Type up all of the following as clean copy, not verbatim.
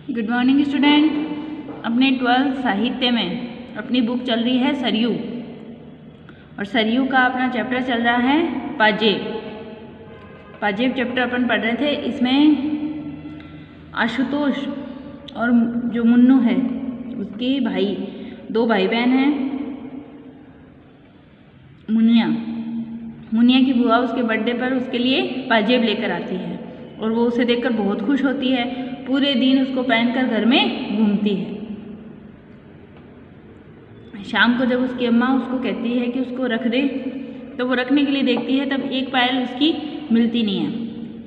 Good morning student. अपने 12th साहित्य में अपनी बुक चल रही है सरयू, और सरयू का अपना चैप्टर चल रहा है पाजेब। पाजेब चैप्टर अपन पढ़ रहे थे। इसमें आशुतोष और जो मुन्नू है उसके भाई, दो भाई बहन हैं। मुनिया की बुआ उसके बर्थडे पर उसके लिए पाजेब लेकर आती है और वो उसे देखकर बहुत खुश होती है। पूरे दिन उसको पहनकर घर में घूमती है। शाम को जब उसकी अम्मा उसको कहती है कि उसको रख दे, तो वो रखने के लिए देखती है, तब एक पायल उसकी मिलती नहीं है।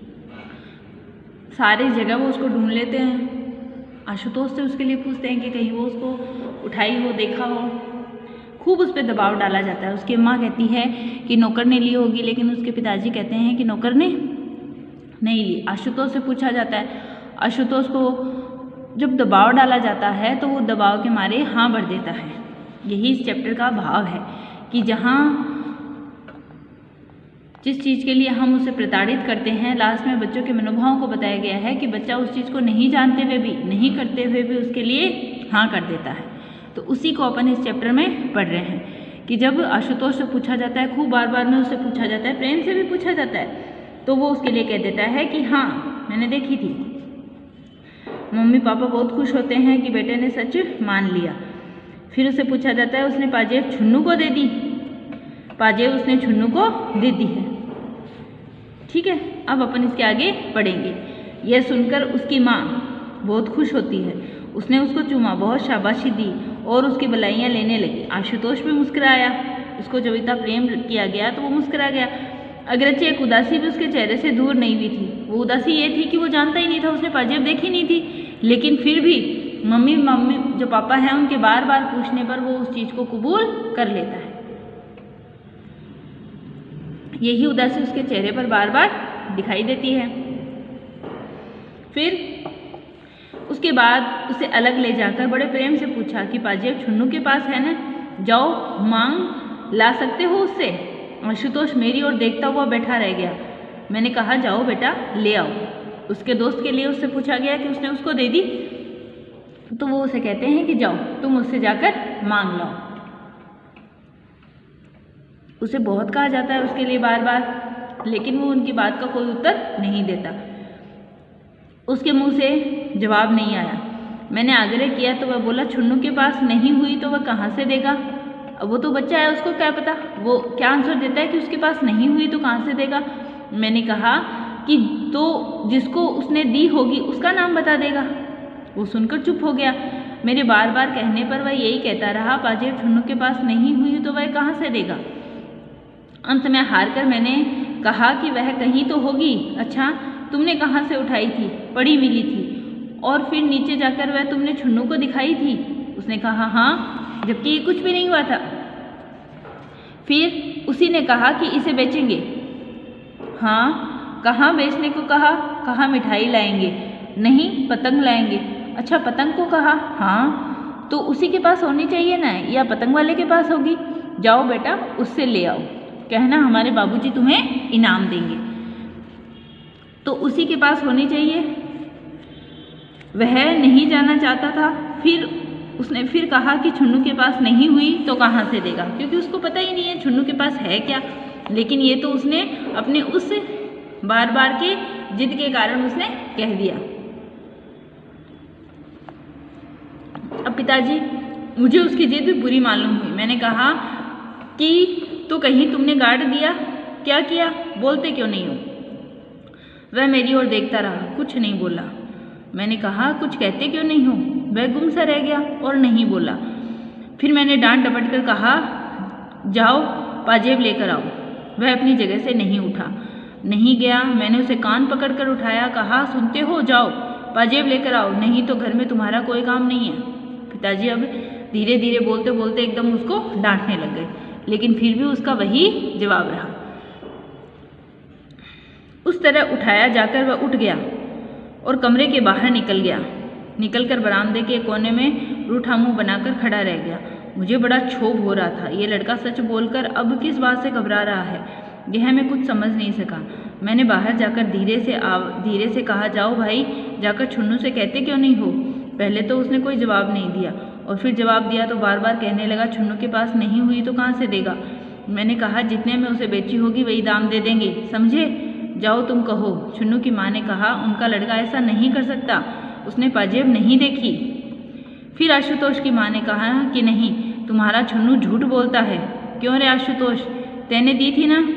सारी जगह वो उसको ढूंढ लेते हैं। आशुतोष से उसके लिए पूछते हैं कि कहीं वो उसको उठाई हो, देखा हो। खूब उस पर दबाव डाला जाता है। उसकी अम्मा कहती है कि नौकर ने ली होगी, लेकिन उसके पिताजी कहते हैं कि नौकर ने नहीं ली। आशुतोष से पूछा जाता है। आशुतोष को जब दबाव डाला जाता है तो वो दबाव के मारे हाँ भर देता है। यही इस चैप्टर का भाव है कि जहाँ जिस चीज़ के लिए हम उसे प्रताड़ित करते हैं, लास्ट में बच्चों के मनोभावों को बताया गया है कि बच्चा उस चीज़ को नहीं जानते हुए भी, नहीं करते हुए भी उसके लिए हाँ कर देता है। तो उसी को अपन इस चैप्टर में पढ़ रहे हैं कि जब आशुतोष से पूछा जाता है, खूब बार बार में उससे पूछा जाता है, प्रेम से भी पूछा जाता है, तो वो उसके लिए कह देता है कि हाँ मैंने देखी थी। मम्मी पापा बहुत खुश होते हैं कि बेटे ने सच मान लिया। फिर उसे पूछा जाता है, उसने पाजेब छुन्नू को दे दी। पाजेब उसने छुन्नू को दे दी है। ठीक है, अब अपन इसके आगे पढ़ेंगे। यह सुनकर उसकी माँ बहुत खुश होती है। उसने उसको चूमा, बहुत शाबाशी दी और उसकी बधाइयाँ लेने लगी। आशुतोष भी मुस्कुराया। उसको जब इतना प्रेम किया गया तो वो मुस्कुरा गया। अगरचे एक उदासी भी उसके चेहरे से दूर नहीं हुई थी। वो उदासी ये थी कि वो जानता ही नहीं था, उसने पाजेब देखी नहीं थी, लेकिन फिर भी मम्मी जो पापा हैं उनके बार बार पूछने पर वो उस चीज़ को कबूल कर लेता है। यही उदासी उसके चेहरे पर बार बार दिखाई देती है। फिर उसके बाद उसे अलग ले जाकर बड़े प्रेम से पूछा कि पाजेब छुन्नू के पास है ना, जाओ मांग ला सकते हो उससे। आशुतोष मेरी ओर देखता हुआ बैठा रह गया। मैंने कहा जाओ बेटा ले आओ। उसके दोस्त के लिए उससे पूछा गया कि उसने उसको दे दी, तो वो उसे कहते हैं कि जाओ तुम उससे जाकर मांग लाओ। उसे बहुत कहा जाता है उसके लिए बार बार, लेकिन वो उनकी बात का कोई उत्तर नहीं देता। उसके मुंह से जवाब नहीं आया। मैंने आग्रह किया तो वह बोला छुन्नू के पास नहीं हुई तो वह कहाँ से देगा। अब वो तो बच्चा है, उसको क्या पता वो क्या आंसर देता है कि उसके पास नहीं हुई तो कहाँ से देगा। मैंने कहा कि तो जिसको उसने दी होगी उसका नाम बता देगा। वो सुनकर चुप हो गया। मेरे बार बार कहने पर वह यही कहता रहा, पाजेब छुन्नू के पास नहीं हुई तो वह कहाँ से देगा। अंत में हार कर मैंने कहा कि वह कहीं तो होगी। अच्छा तुमने कहाँ से उठाई थी? पड़ी मिली थी। और फिर नीचे जाकर वह तुमने छुन्नू को दिखाई थी? उसने कहा हाँ, जबकि ये कुछ भी नहीं हुआ था। फिर उसी ने कहा कि इसे बेचेंगे। हाँ, कहाँ बेचने को कहा? कहाँ मिठाई लाएंगे? नहीं, पतंग लाएंगे। अच्छा पतंग को कहा? हाँ, तो उसी के पास होनी चाहिए ना, या पतंग वाले के पास होगी। जाओ बेटा उससे ले आओ, कहना हमारे बाबूजी तुम्हें इनाम देंगे। तो उसी के पास होनी चाहिए। वह नहीं जाना चाहता था। फिर उसने फिर कहा कि छुन्नू के पास नहीं हुई तो कहाँ से देगा, क्योंकि उसको पता ही नहीं है छुन्नू के पास है क्या। लेकिन ये तो उसने अपने उस बार बार के जिद के कारण उसने कह दिया। अब पिताजी मुझे उसकी जिद बुरी मालूम हुई। मैंने कहा कि तो कहीं तुमने गाड़ दिया? क्या किया? बोलते क्यों नहीं हो? वह मेरी ओर देखता रहा, कुछ नहीं बोला। मैंने कहा कुछ कहते क्यों नहीं हो? वह गुम सा रह गया और नहीं बोला। फिर मैंने डांट डपट कर कहा जाओ पाजेब लेकर आओ। वह अपनी जगह से नहीं उठा, नहीं गया। मैंने उसे कान पकड़कर उठाया, कहा सुनते हो, जाओ पाजेब लेकर आओ, नहीं तो घर में तुम्हारा कोई काम नहीं है। पिताजी अब धीरे धीरे बोलते बोलते एकदम उसको डांटने लग गए, लेकिन फिर भी उसका वही जवाब रहा। उस तरह उठाया जाकर वह उठ गया और कमरे के बाहर निकल गया। निकलकर बरामदे के कोने में रूठा मुंह बनाकर खड़ा रह गया। मुझे बड़ा क्षोभ हो रहा था। ये लड़का सच बोलकर अब किस बात से घबरा रहा है, यह मैं कुछ समझ नहीं सका। मैंने बाहर जाकर धीरे से कहा, जाओ भाई, जाकर छुन्नू से कहते क्यों नहीं हो पहले तो उसने कोई जवाब नहीं दिया और फिर जवाब दिया तो बार बार कहने लगा छुन्नू के पास नहीं हुई तो कहाँ से देगा। मैंने कहा जितने में उसे बेची होगी वही दाम दे देंगे, समझे। जाओ तुम कहो। छुन्नू की माँ ने कहा उनका लड़का ऐसा नहीं कर सकता, उसने पाजेब नहीं देखी। फिर आशुतोष की माँ ने कहा कि नहीं, तुम्हारा छुन्नू झूठ बोलता है। क्यों रे आशुतोष, तेने दी थी ना।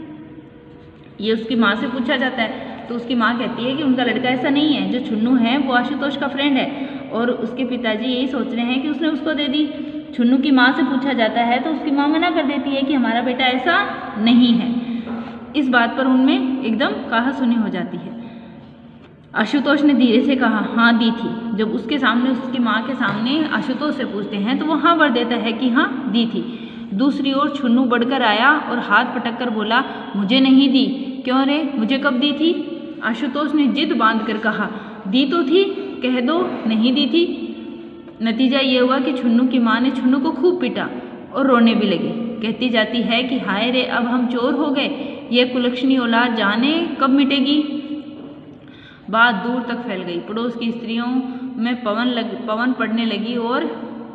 ये उसकी माँ से पूछा जाता है तो उसकी माँ कहती है कि उनका लड़का ऐसा नहीं है, जो छुन्नू है वो आशुतोष का फ्रेंड है और उसके पिताजी यही सोच रहे हैं कि उसने उसको दे दी। छुन्नू की माँ से पूछा जाता है तो उसकी माँ मना कर देती है कि हमारा बेटा ऐसा नहीं है। इस बात पर उनमें एकदम कहा-सुनी हो जाती है। आशुतोष ने धीरे से कहा हाँ दी थी। जब उसके सामने उसकी माँ के सामने आशुतोष से पूछते हैं तो वो हाँ भर देता है कि हाँ दी थी। दूसरी ओर छुन्नू बढ़कर आया और हाथ पटक कर बोला मुझे नहीं दी। क्यों रे, मुझे कब दी थी। आशुतोष ने जिद बांध कर कहा दी तो थी, कह दो नहीं दी थी। नतीजा ये हुआ कि छुन्नू की माँ ने छुन्नू को खूब पीटा और रोने भी लगी। कहती जाती है कि हाय रे, अब हम चोर हो गए, ये कुलक्षणी औलाद जाने कब मिटेगी। बात दूर तक फैल गई। पड़ोस की स्त्रियों में पवन पड़ने लगी और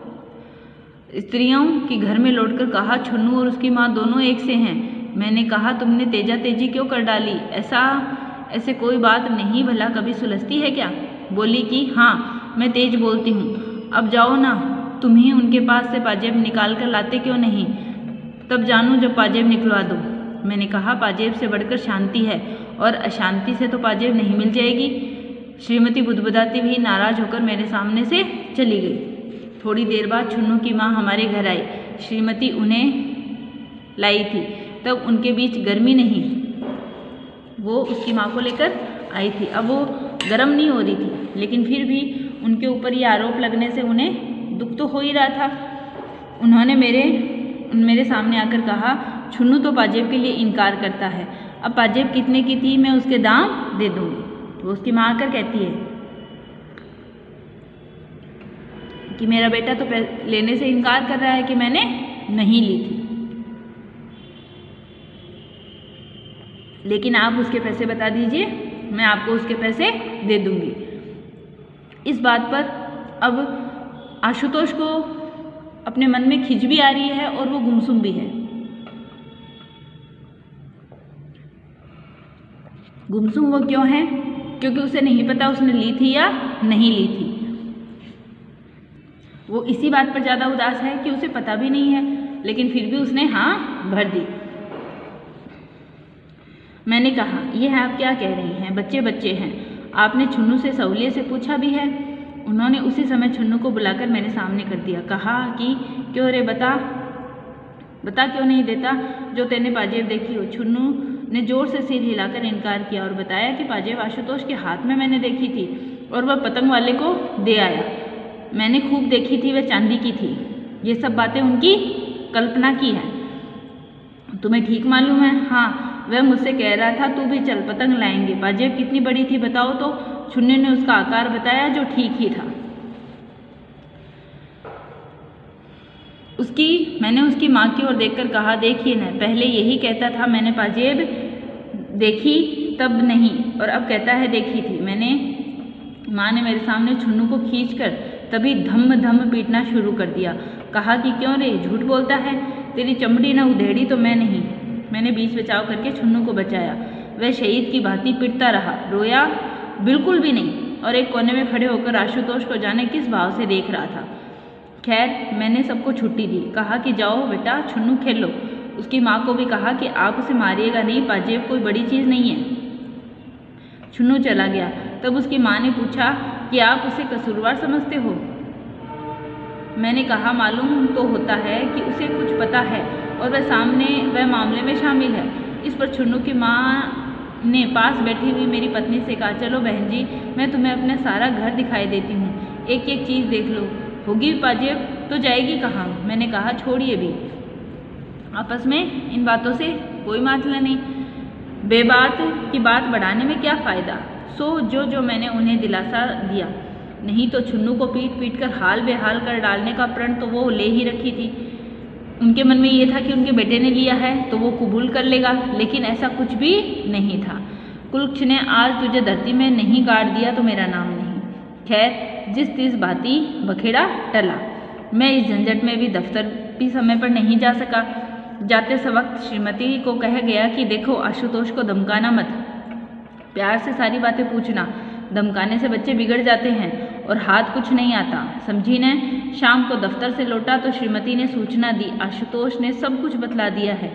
स्त्रियों की घर में लौटकर कहा छुन्नू और उसकी माँ दोनों एक से हैं। मैंने कहा तुमने तेजा तेजी क्यों कर डाली, ऐसे कोई बात नहीं, भला कभी सुलझती है क्या। बोली कि हाँ मैं तेज बोलती हूँ, अब जाओ ना, तुम ही उनके पास से पाजेब निकाल कर लाते क्यों नहीं, तब जानू जब पाजेब निकलवा दो। मैंने कहा पाजेब से बढ़कर शांति है और अशांति से तो पाजेब नहीं मिल जाएगी। श्रीमती बुदबुदाती भी नाराज होकर मेरे सामने से चली गई। थोड़ी देर बाद छुन्नू की माँ हमारे घर आई। श्रीमती उन्हें लाई थी, तब उनके बीच गर्मी नहीं, वो उसकी माँ को लेकर आई थी। अब वो गर्म नहीं हो रही थी, लेकिन फिर भी उनके ऊपर ये आरोप लगने से उन्हें दुख तो हो ही रहा था। उन्होंने मेरे सामने आकर कहा छुन्नू तो पाजेब के लिए इनकार करता है, अब पाजेब कितने की थी मैं उसके दाम दे दूंगी। तो उसकी माँ आकर कहती है कि मेरा बेटा तो लेने से इनकार कर रहा है कि मैंने नहीं ली थी, लेकिन आप उसके पैसे बता दीजिए, मैं आपको उसके पैसे दे दूंगी। इस बात पर अब आशुतोष को अपने मन में खिंच भी आ रही है और वो गुमसुम भी है। गुमसुम वो क्यों है, क्योंकि उसे नहीं पता उसने ली थी या नहीं ली थी। वो इसी बात पर ज़्यादा उदास है कि उसे पता भी नहीं है, लेकिन फिर भी उसने हाँ भर दी। मैंने कहा यह आप क्या कह रही हैं, बच्चे बच्चे हैं, आपने छुन्नू से सहुलियत से पूछा भी है। उन्होंने उसी समय छुन्नू को बुलाकर मेरे सामने कर दिया। कहा कि क्यों रे, बता क्यों नहीं देता जो तेने पाजेब देखी हो। छुन्नू ने जोर से सिर हिलाकर इनकार किया और बताया कि पाजेब आशुतोष के हाथ में मैंने देखी थी और वह पतंग वाले को दे आया। मैंने खूब देखी थी, वह चांदी की थी। ये सब बातें उनकी कल्पना की हैं। तुम्हें ठीक मालूम है। हाँ, वह मुझसे कह रहा था तू भी चल, पतंग लाएंगे। पाजेब कितनी बड़ी थी बताओ तो। छुन्नू ने उसका आकार बताया जो ठीक ही था। मैंने उसकी माँ की ओर देखकर कहा देखिए न, पहले यही कहता था मैंने पाजेब देखी तब नहीं, और अब कहता है देखी थी। माँ ने मेरे सामने छुन्नू को खींचकर तभी धम धम पीटना शुरू कर दिया। कहा कि क्यों रे, झूठ बोलता है, तेरी चमड़ी न उधेड़ी तो मैं नहीं। मैंने बीच बचाव करके छुन्नू को बचाया। वह शहीद की भांति पिटता रहा, रोया बिल्कुल भी नहीं, और एक कोने में खड़े होकर आशुतोष को जाने किस भाव से देख रहा था। खैर, मैंने सबको छुट्टी दी। कहा कि जाओ बेटा, छुन्नू खेलो। उसकी माँ को भी कहा कि आप उसे मारिएगा नहीं, पाजेब कोई बड़ी चीज़ नहीं है। छुन्नू चला गया। तब उसकी माँ ने पूछा कि आप उसे कसूरवार समझते हो। मैंने कहा मालूम तो होता है कि उसे कुछ पता है और वह मामले में शामिल है। इस पर छुन्नू की माँ ने पास बैठी हुई मेरी पत्नी से कहा चलो बहन जी, मैं तुम्हें अपना सारा घर दिखाई देती हूँ, एक एक चीज़ देख लो। होगी पाजेब तो जाएगी कहाँ। मैंने कहा छोड़िए भी, आपस में इन बातों से कोई मामला नहीं, बेबात की बात बढ़ाने में क्या फ़ायदा। सो जो मैंने उन्हें दिलासा दिया, नहीं तो छुन्नू को पीट पीट कर हाल बेहाल कर डालने का प्रण तो वो ले ही रखी थी। उनके मन में ये था कि उनके बेटे ने लिया है तो वो कबूल कर लेगा, लेकिन ऐसा कुछ भी नहीं था। कुलक्ष ने आज तुझे धरती में नहीं गाड़ दिया तो मेरा नाम नहीं। खैर जिस तिस भांति बखेड़ा टला। मैं इस झंझट में भी दफ्तर भी समय पर नहीं जा सका। जाते वक्त श्रीमती को कह गया कि देखो आशुतोष को धमकाना मत, प्यार से सारी बातें पूछना, धमकाने से बच्चे बिगड़ जाते हैं और हाथ कुछ नहीं आता, समझी ने। शाम को दफ्तर से लौटा तो श्रीमती ने सूचना दी, आशुतोष ने सब कुछ बतला दिया है।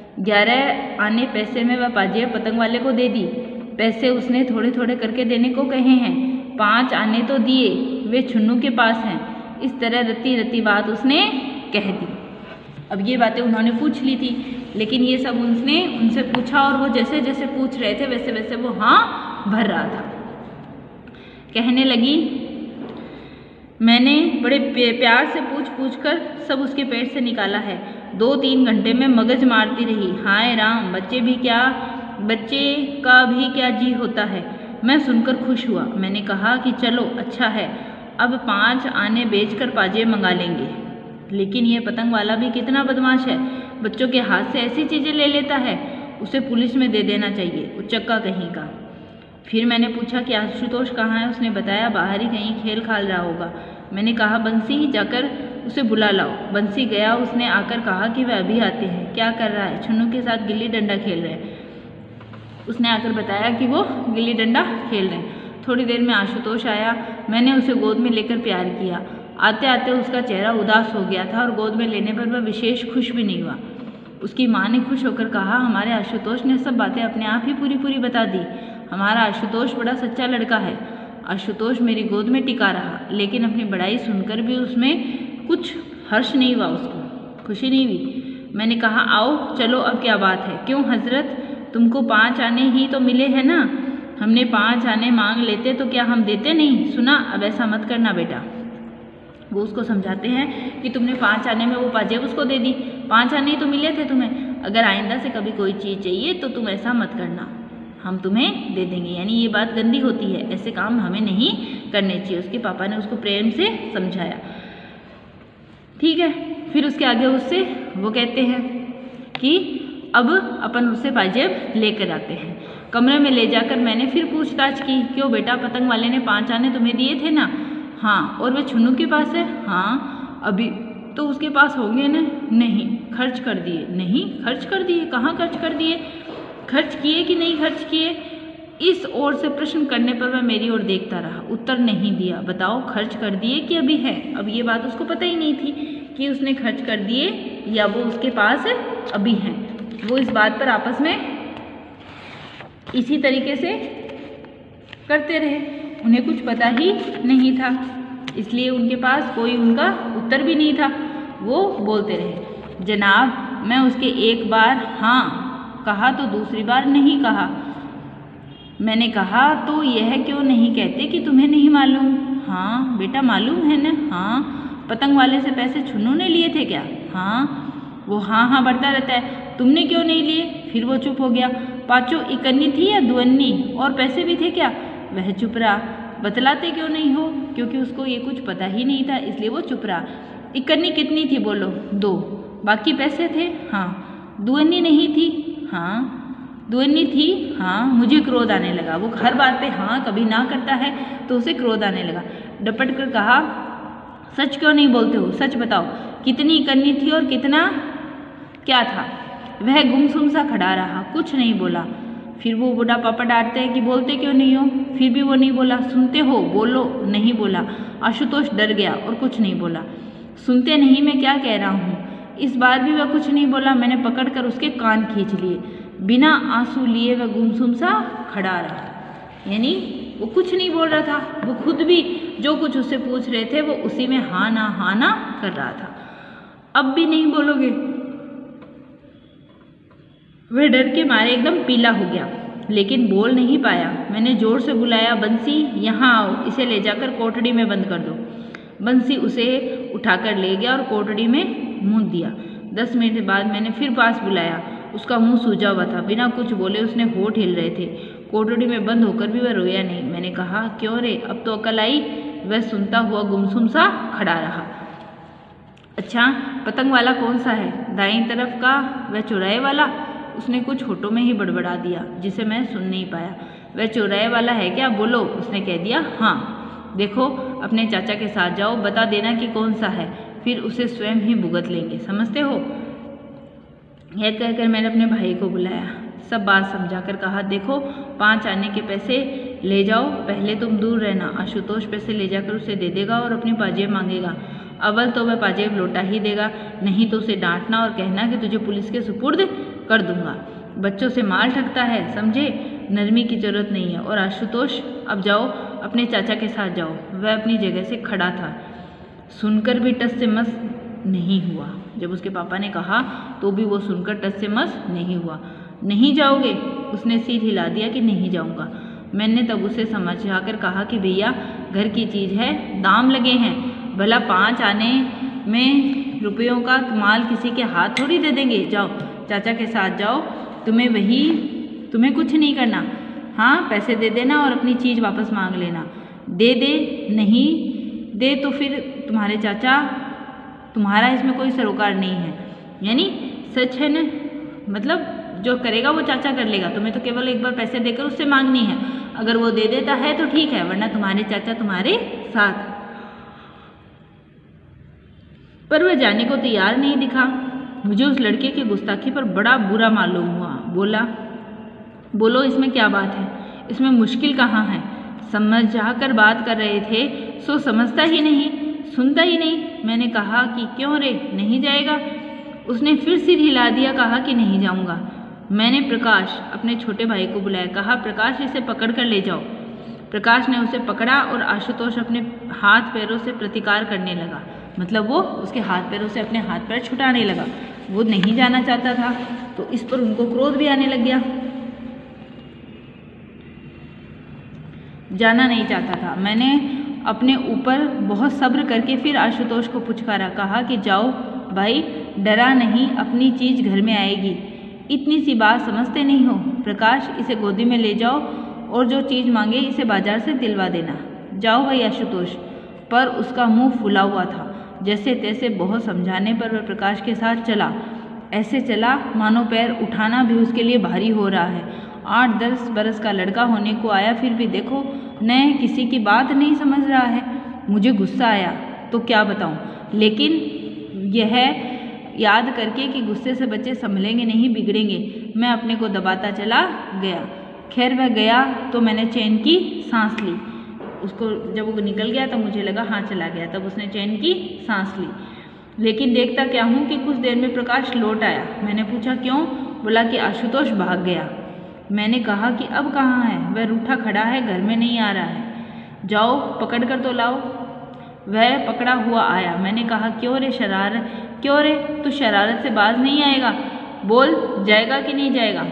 11 आने पैसे में वह पाजेब पतंग वाले को दे दी। पैसे उसने थोड़े थोड़े करके देने को कहे हैं। 5 आने तो दिए, वे छुन्नू के पास हैं। इस तरह रत्ती रत्ती बात उसने कह दी। अब ये बातें उन्होंने पूछ ली थी, लेकिन ये सब उसने उनसे पूछा और वो जैसे जैसे पूछ रहे थे वैसे वैसे वो हाँ भर रहा था। कहने लगी, मैंने बड़े प्यार से पूछ पूछ कर सब उसके पेट से निकाला है। 2-3 घंटे में मगज मारती रही। हाय राम, बच्चे का भी क्या जी होता है। मैं सुनकर खुश हुआ। मैंने कहा कि चलो अच्छा है, अब 5 आने बेचकर पाजेब मंगा लेंगे। लेकिन ये पतंग वाला भी कितना बदमाश है, बच्चों के हाथ से ऐसी चीज़ें ले लेता है, उसे पुलिस में दे देना चाहिए, उचक्का कहीं का। फिर मैंने पूछा कि आशुतोष कहाँ है। उसने बताया बाहर ही कहीं खेल खाल रहा होगा। मैंने कहा बंसी जाकर उसे बुला लाओ। बंसी गया। उसने आकर कहा कि वह अभी आते हैं। क्या कर रहा है? छुन्नू के साथ गिल्ली डंडा खेल रहे हैं। उसने आकर बताया कि वो गिल्ली डंडा खेल रहे हैं। थोड़ी देर में आशुतोष आया। मैंने उसे गोद में लेकर प्यार किया। आते आते उसका चेहरा उदास हो गया था और गोद में लेने पर वह विशेष खुश भी नहीं हुआ। उसकी माँ ने खुश होकर कहा, हमारे आशुतोष ने सब बातें अपने आप ही पूरी बता दी। हमारा आशुतोष बड़ा सच्चा लड़का है। आशुतोष मेरी गोद में टिका रहा, लेकिन अपनी बड़ाई सुनकर भी उसमें कुछ हर्ष नहीं हुआ, उसको खुशी नहीं हुई। मैंने कहा आओ चलो, अब क्या बात है? क्यों हजरत, तुमको 5 आने ही तो मिले हैं ना। हमने 5 आने मांग लेते तो क्या हम देते नहीं? सुना, अब ऐसा मत करना बेटा। वो उसको समझाते हैं कि तुमने 5 आने में वो पाजेब उसको दे दी, 5 आने ही तो मिले थे तुम्हें। अगर आइंदा से कभी कोई चीज़ चाहिए तो तुम ऐसा मत करना, हम तुम्हें दे देंगे। यानी ये बात गंदी होती है, ऐसे काम हमें नहीं करने चाहिए। उसके पापा ने उसको प्रेम से समझाया। ठीक है, फिर उसके आगे उससे वो कहते हैं कि अब अपन उससे पाजेब लेकर आते हैं। कमरे में ले जाकर मैंने फिर पूछताछ की, क्यों बेटा, पतंग वाले ने 5 आने तुम्हें दिए थे ना? हाँ। और वे छुन्नू के पास है? हाँ। अभी तो उसके पास होंगे ना? नहीं, खर्च कर दिए। नहीं, खर्च कर दिए? कहाँ खर्च कर दिए? खर्च किए कि नहीं खर्च किए? इस ओर से प्रश्न करने पर वह मेरी ओर देखता रहा, उत्तर नहीं दिया। बताओ, खर्च कर दिए कि अभी है? अब ये बात उसको पता ही नहीं थी कि उसने खर्च कर दिए या वो उसके पास अभी हैं। वो इस बात पर आपस में इसी तरीके से करते रहे, उन्हें कुछ पता ही नहीं था, इसलिए उनके पास कोई उनका उत्तर भी नहीं था। वो बोलते रहे, जनाब मैं उसके एक बार हाँ कहा तो दूसरी बार नहीं कहा। मैंने कहा तो यह क्यों नहीं कहते कि तुम्हें नहीं मालूम? हाँ बेटा मालूम है ना। हाँ। पतंग वाले से पैसे छुन्नू ने लिए थे क्या? हाँ। वो हाँ बढ़ता रहता है, तुमने क्यों नहीं लिए? फिर वो चुप हो गया। पाँचों इकन्नी थी या दुअन्नी? और पैसे भी थे क्या? वह चुप रहा। बतलाते क्यों नहीं हो? क्योंकि उसको ये कुछ पता ही नहीं था, इसलिए वो चुप रहा। इकन्नी कितनी थी बोलो? 2। बाकी पैसे थे? हाँ। दुअन्नी नहीं थी? हाँ। दुअन्नी थी? हाँ। मुझे क्रोध आने लगा। वो हर बात पे हाँ कभी ना करता है तो उसे क्रोध आने लगा। डपट कर कहा, सच क्यों नहीं बोलते हो? सच बताओ, कितनी इकन्नी थी और कितना क्या था? वह गुमसुम सा खड़ा रहा, कुछ नहीं बोला। फिर वो बूढ़ा पापा डांटते हैं कि बोलते क्यों नहीं हो? फिर भी वो नहीं बोला। सुनते हो, बोलो। नहीं बोला। आशुतोष डर गया और कुछ नहीं बोला। सुनते नहीं, मैं क्या कह रहा हूँ? इस बार भी वह कुछ नहीं बोला। मैंने पकड़कर उसके कान खींच लिए। बिना आंसू लिए वह गुमसुम सा खड़ा रहा, यानी वो कुछ नहीं बोल रहा था। वो खुद भी जो कुछ उससे पूछ रहे थे वो उसी में हाँ ना कर रहा था। अब भी नहीं बोलोगे? वह डर के मारे एकदम पीला हो गया, लेकिन बोल नहीं पाया। मैंने जोर से बुलाया, बंसी यहाँ आओ, इसे ले जाकर कोठड़ी में बंद कर दो। बंसी उसे उठाकर ले गया और कोठड़ी में मूंद दिया। 10 मिनट बाद मैंने फिर पास बुलाया। उसका मुंह सूजा हुआ था, बिना कुछ बोले उसने होठ हिल रहे थे। कोठड़ी में बंद होकर भी वह रोया नहीं। मैंने कहा, क्यों रे, अब तो अकल आई? वह सुनता हुआ गुमसुम सा खड़ा रहा। अच्छा, पतंग वाला कौन सा है? दाईं तरफ का, वह चौराहे वाला? उसने कुछ होठों में ही बड़बड़ा दिया जिसे मैं सुन नहीं पाया। वह चौराहे वाला है क्या? बोलो। उसने कह दिया हाँ। देखो अपने चाचा के साथ जाओ, बता देना कि कौन सा है, फिर उसे स्वयं ही भुगत लेंगे, समझते हो। यह कहकर मैंने अपने भाई को बुलाया, सब बात समझाकर कहा, देखो 5 आने के पैसे ले जाओ, पहले तुम दूर रहना। आशुतोष पैसे ले जाकर उसे दे देगा और अपनी पाजेब मांगेगा। अव्वल तो वह पाजेब लौटा ही देगा, नहीं तो उसे डांटना और कहना कि तुझे पुलिस के सुपुर्द कर दूंगा। बच्चों से माल ठगता है, समझे, नरमी की जरूरत नहीं है। और आशुतोष अब जाओ अपने चाचा के साथ जाओ। वह अपनी जगह से खड़ा था, सुनकर भी टस से मस नहीं हुआ। जब उसके पापा ने कहा तो भी वो सुनकर टस से मस नहीं हुआ। नहीं जाओगे? उसने सिर हिला दिया कि नहीं जाऊंगा। मैंने तब उसे समझाकर कहा कि भैया घर की चीज़ है, दाम लगे हैं, भला 5 आने में रुपयों का माल किसी के हाथ थोड़ी दे देंगे। जाओ चाचा के साथ जाओ, तुम्हें कुछ नहीं करना। हाँ पैसे दे देना और अपनी चीज़ वापस मांग लेना। दे नहीं दे तो फिर तुम्हारे चाचा, तुम्हारा इसमें कोई सरोकार नहीं है। यानी सच है न, मतलब जो करेगा वो चाचा कर लेगा, तुम्हें तो केवल एक बार पैसे देकर उससे मांगनी है। अगर वो दे देता है तो ठीक है, वरना तुम्हारे चाचा तुम्हारे साथ। पर वह जाने को तैयार नहीं दिखा। मुझे उस लड़के की गुस्ताखी पर बड़ा बुरा मालूम हुआ। बोलो इसमें क्या बात है, इसमें मुश्किल कहाँ है? समझाकर बात कर रहे थे सो समझता ही नहीं, सुनता ही नहीं। मैंने कहा कि क्यों रे, नहीं जाएगा? उसने फिर सिर हिला दिया, कहा कि नहीं जाऊंगा। मैंने प्रकाश अपने छोटे भाई को बुलाया, कहा प्रकाश इसे पकड़ कर ले जाओ। प्रकाश ने उसे पकड़ा और आशुतोष अपने हाथ पैरों से प्रतिकार करने लगा, मतलब वो उसके हाथ पैरों से अपने हाथ पैर छुटाने लगा। वो नहीं जाना चाहता था तो इस पर उनको क्रोध भी आने लग गया, जाना नहीं चाहता था। मैंने अपने ऊपर बहुत सब्र करके फिर आशुतोष को पुचकारा, कहा कि जाओ भाई, डरा नहीं, अपनी चीज़ घर में आएगी, इतनी सी बात समझते नहीं हो। प्रकाश इसे गोदी में ले जाओ और जो चीज़ मांगे इसे बाजार से दिलवा देना। जाओ भाई आशुतोष। पर उसका मुंह फूला हुआ था। जैसे तैसे बहुत समझाने पर वह प्रकाश के साथ चला। ऐसे चला मानो पैर उठाना भी उसके लिए भारी हो रहा है। 8-10 बरस का लड़का होने को आया, फिर भी देखो न किसी की बात नहीं समझ रहा है। मुझे गुस्सा आया तो क्या बताऊं, लेकिन यह याद करके कि गुस्से से बच्चे संभलेंगे नहीं, बिगड़ेंगे, मैं अपने को दबाता चला गया। खैर वह गया तो मैंने चैन की सांस ली। उसको जब वो निकल गया तो मुझे लगा हाँ चला गया, तब उसने चैन की सांस ली। लेकिन देखता क्या हूँ कि कुछ देर में प्रकाश लौट आया। मैंने पूछा क्यों? बोला कि आशुतोष भाग गया। मैंने कहा कि अब कहाँ है? वह रूठा खड़ा है, घर में नहीं आ रहा है। जाओ पकड़ कर तो लाओ। वह पकड़ा हुआ आया। मैंने कहा क्यों रे शरारत, क्यों रे तू शरारत से बाज नहीं आएगा? बोल जाएगा कि नहीं जाएगा?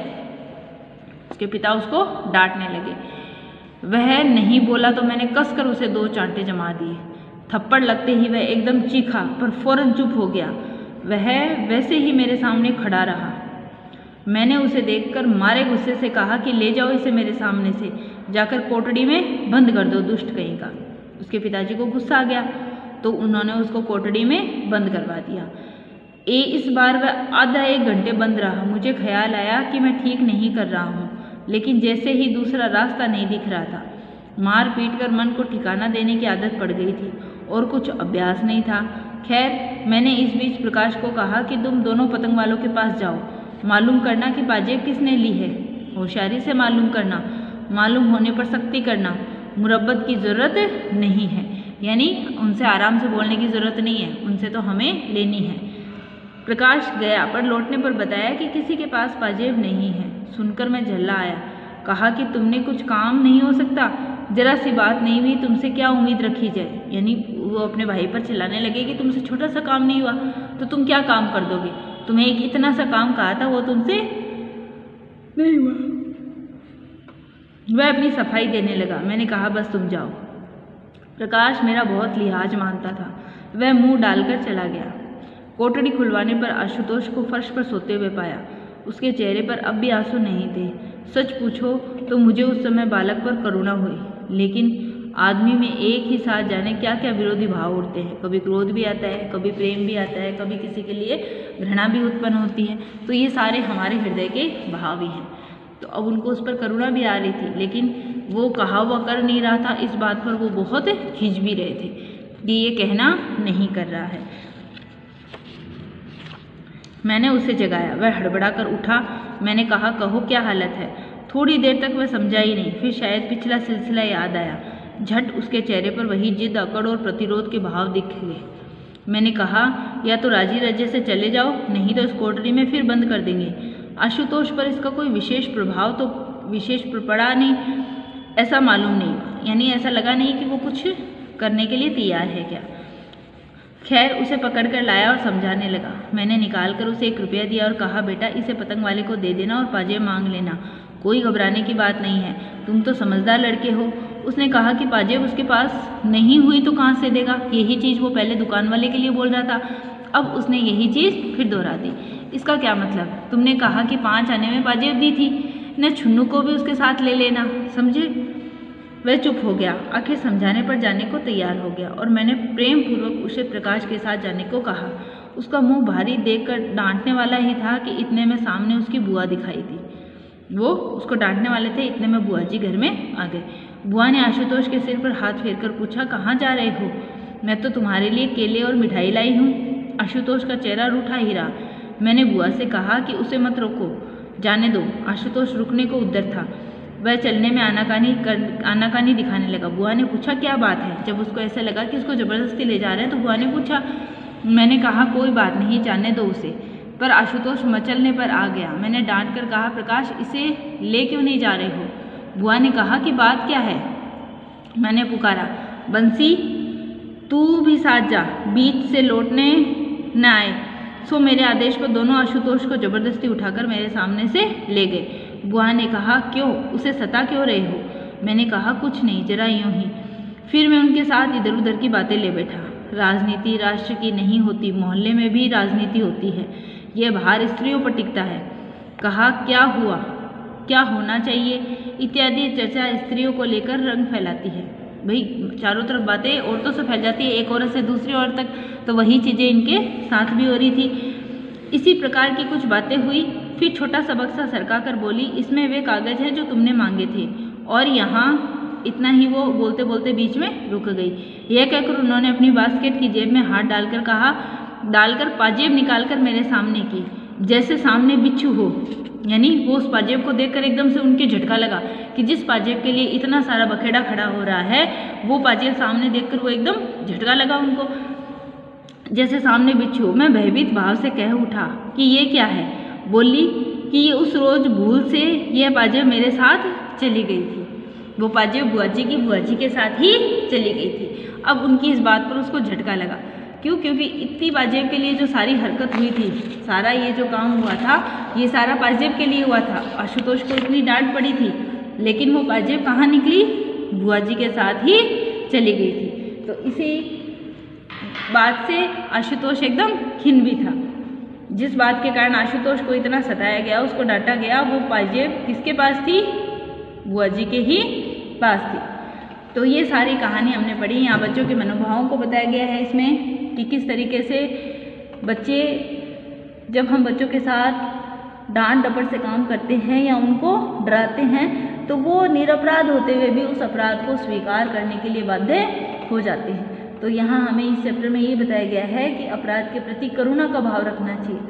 उसके पिता उसको डांटने लगे। वह नहीं बोला तो मैंने कसकर उसे 2 चांटे जमा दिए। थप्पड़ लगते ही वह एकदम चीखा, पर फौरन चुप हो गया। वह वैसे ही मेरे सामने खड़ा रहा। मैंने उसे देखकर मारे गुस्से से कहा कि ले जाओ इसे मेरे सामने से, जाकर कोठड़ी में बंद कर दो, दुष्ट कहीं का। उसके पिताजी को गुस्सा आ गया तो उन्होंने उसको कोठड़ी में बंद करवा दिया। इस बार वह आधा 1 घंटे बंद रहा। मुझे ख्याल आया कि मैं ठीक नहीं कर रहा हूँ, लेकिन जैसे ही दूसरा रास्ता नहीं दिख रहा था। मार पीट कर मन को ठिकाना देने की आदत पड़ गई थी और कुछ अभ्यास नहीं था। खैर मैंने इस बीच प्रकाश को कहा कि तुम दोनों पतंग वालों के पास जाओ, मालूम करना कि पाजेब किसने ली है। होशियारी से मालूम करना, मालूम होने पर सख्ती करना, मुरब्बत की ज़रूरत नहीं है। यानी उनसे आराम से बोलने की ज़रूरत नहीं है, उनसे तो हमें लेनी है। प्रकाश गया, पर लौटने पर बताया कि किसी के पास पाजेब नहीं है। सुनकर मैं झल्ला आया। कहा कि तुमने कुछ काम नहीं हो सकता, जरा सी बात नहीं हुई, तुमसे क्या उम्मीद रखी जाए। यानी वो अपने भाई पर चिल्लाने लगे कि तुमसे छोटा सा काम नहीं हुआ तो तुम क्या काम कर दोगे, तुम्हें एक इतना सा काम कहा था वो तुमसे नहीं हुआ। वह अपनी सफाई देने लगा। मैंने कहा बस तुम जाओ। प्रकाश मेरा बहुत लिहाज मानता था। वह मुंह डालकर चला गया। कोठड़ी खुलवाने पर आशुतोष को फर्श पर सोते हुए पाया। उसके चेहरे पर अब भी आंसू नहीं थे। सच पूछो तो मुझे उस समय बालक पर करुणा हुई, लेकिन आदमी में एक ही साथ जाने क्या क्या विरोधी भाव उठते हैं। कभी क्रोध भी आता है, कभी प्रेम भी आता है, कभी किसी के लिए घृणा भी उत्पन्न होती है। तो ये सारे हमारे हृदय के भाव ही हैं। तो अब उनको उस पर करुणा भी आ रही थी, लेकिन वो कहा हुआ कर नहीं रहा था। इस बात पर वो बहुत खिंच भी रहे थे कि ये कहना नहीं कर रहा है। मैंने उसे जगाया, वह हड़बड़ा कर उठा। मैंने कहा, कहो क्या हालत है। थोड़ी देर तक वह समझा ही नहीं, फिर शायद पिछला सिलसिला याद आया। झट उसके चेहरे पर वही जिद, अकड़ और प्रतिरोध के भाव दिख गए। मैंने कहा, या तो राजी रजे से चले जाओ, नहीं तो इस कोठरी में फिर बंद कर देंगे। आशुतोष पर इसका कोई विशेष प्रभाव तो विशेष पड़ा नहीं, ऐसा मालूम नहीं, यानी ऐसा लगा नहीं कि वो कुछ करने के लिए तैयार है क्या। खैर उसे पकड़कर लाया और समझाने लगा। मैंने निकाल कर उसे 1 रुपया दिया और कहा, बेटा इसे पतंग वाले को दे देना और पाजेब मांग लेना, कोई घबराने की बात नहीं है, तुम तो समझदार लड़के हो। उसने कहा कि पाजेब उसके पास नहीं हुई तो कहाँ से देगा। यही चीज़ वो पहले दुकान वाले के लिए बोल रहा था, अब उसने यही चीज़ फिर दोहरा दी। इसका क्या मतलब? तुमने कहा कि 5 आने में पाजेब दी थी, न छुन्नू को भी उसके साथ ले लेना, समझे। वह चुप हो गया, आखिर समझाने पर जाने को तैयार हो गया और मैंने प्रेम पूर्वक उसे प्रकाश के साथ जाने को कहा। उसका मुंह भारी देखकर डांटने वाला ही था कि इतने में सामने उसकी बुआ दिखाई दी। वो उसको डांटने वाले थे, इतने में बुआ जी घर में आ गए। बुआ ने आशुतोष के सिर पर हाथ फेरकर पूछा, कहाँ जा रहे हो? मैं तो तुम्हारे लिए केले और मिठाई लाई हूँ। आशुतोष का चेहरा रूठा ही रहा। मैंने बुआ से कहा कि उसे मत रोको, जाने दो। आशुतोष रुकने को उद्यत था, वह चलने में आनाकानी दिखाने लगा। बुआ ने पूछा, क्या बात है? जब उसको ऐसा लगा कि उसको ज़बरदस्ती ले जा रहे हैं तो बुआ ने पूछा। मैंने कहा, कोई बात नहीं, जाने दो उसे। पर आशुतोष मचलने पर आ गया। मैंने डांट कर कहा, प्रकाश इसे ले क्यों नहीं जा रहे हो? बुआ ने कहा कि बात क्या है? मैंने पुकारा, बंसी तू भी साथ जा, बीच से लौटने न आए। सो मेरे आदेश पर दोनों आशुतोष को जबरदस्ती उठाकर मेरे सामने से ले गए। बुआ ने कहा, क्यों, उसे सता क्यों रहे हो? मैंने कहा, कुछ नहीं, जरा यूं ही। फिर मैं उनके साथ इधर उधर की बातें ले बैठा। राजनीति राष्ट्र की नहीं होती, मोहल्ले में भी राजनीति होती है, यह भार स्त्रियों पर टिकता है। कहा, क्या हुआ, क्या होना चाहिए इत्यादि चर्चा स्त्रियों को लेकर रंग फैलाती है। भाई चारों तरफ बातें औरतों से फैल जाती है, एक औरत से दूसरी औरत तक, तो वही चीज़ें इनके साथ भी हो रही थी। इसी प्रकार की कुछ बातें हुई। फिर छोटा सबक सा सरका कर बोली, इसमें वे कागज़ हैं जो तुमने मांगे थे। और यहाँ इतना ही वो बोलते बोलते बीच में रुक गई। यह कहकर उन्होंने अपनी बास्केट की जेब में हाथ डालकर पाजेब निकालकर मेरे सामने की, जैसे सामने बिच्छू हो। यानी वो उस पाजेब को देखकर एकदम से उनके झटका लगा कि जिस पाजेब के लिए इतना सारा बखेड़ा खड़ा हो रहा है, वो पाजेब सामने देखकर वो एकदम झटका लगा उनको, जैसे सामने बिच्छू हो। मैं भयभीत भाव से कह उठा कि ये क्या है? बोली कि ये उस रोज भूल से यह पाजेब मेरे साथ चली गई थी। वो पाजेब बुआ जी के साथ ही चली गई थी। अब उनकी इस बात पर उसको झटका लगा। क्यों? क्योंकि इतनी पाजेब के लिए जो सारी हरकत हुई थी, सारा ये जो काम हुआ था, ये सारा पाजेब के लिए हुआ था। आशुतोष को इतनी डांट पड़ी थी, लेकिन वो पाजेब कहाँ निकली? बुआ जी के साथ ही चली गई थी। तो इसी बात से आशुतोष एकदम खिन्न भी था। जिस बात के कारण आशुतोष को इतना सताया गया, उसको डांटा गया, वो पाजेब किसके पास थी? बुआ जी के ही पास थी। तो ये सारी कहानी हमने पढ़ी। यहाँ बच्चों के मनोभावों को बताया गया है इसमें कि किस तरीके से बच्चे, जब हम बच्चों के साथ डांट डपट से काम करते हैं या उनको डराते हैं, तो वो निरपराध होते हुए भी उस अपराध को स्वीकार करने के लिए बाध्य हो जाते हैं। तो यहाँ हमें इस चैप्टर में ये बताया गया है कि अपराध के प्रति करुणा का भाव रखना चाहिए।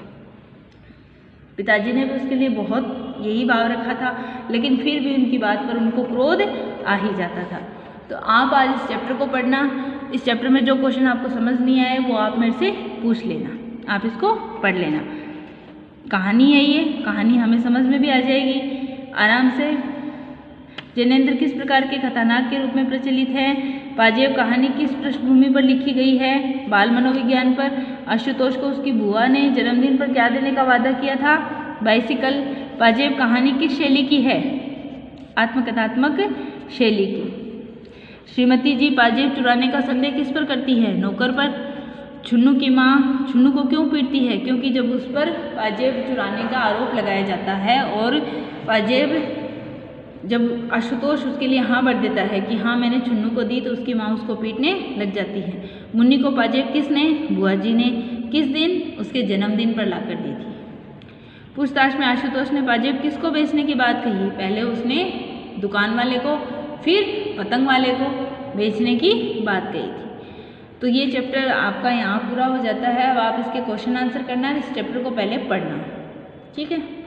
पिताजी ने भी उसके लिए बहुत यही भाव रखा था, लेकिन फिर भी उनकी बात पर उनको क्रोध आ ही जाता था। तो आप आज इस चैप्टर को पढ़ना। इस चैप्टर में जो क्वेश्चन आपको समझ नहीं आए वो आप मेरे से पूछ लेना, आप इसको पढ़ लेना। कहानी है ये, कहानी हमें समझ में भी आ जाएगी आराम से। जैनेन्द्र किस प्रकार के खतरनाक के रूप में प्रचलित है? पाजेब कहानी किस पृष्ठभूमि पर लिखी गई है? बाल मनोविज्ञान पर। आशुतोष को उसकी बुआ ने जन्मदिन पर क्या देने का वादा किया था? बाइसिकल। पाजेब कहानी किस शैली की है? आत्मकथात्मक शैली की। श्रीमती जी पाजेब चुराने का संदेह किस पर करती है? नौकर पर। छुन्नू की माँ छुन्नू को क्यों पीटती है? क्योंकि जब उस पर पाजेब चुराने का आरोप लगाया जाता है और पाजेब, जब आशुतोष उसके लिए हाँ भर देता है कि हाँ मैंने छुन्नू को दी, तो उसकी माँ उसको पीटने लग जाती है। मुन्नी को पाजेब किसने? बुआ जी ने। किस दिन? उसके जन्मदिन पर लाकर दी थी। पूछताछ में आशुतोष ने पाजेब किसको बेचने की बात कही? पहले उसने दुकान वाले को, फिर पतंग वाले को बेचने की बात कही थी। तो ये चैप्टर आपका यहाँ पूरा हो जाता है। अब आप इसके क्वेश्चन आंसर करना है, इस चैप्टर को पहले पढ़ना, ठीक है।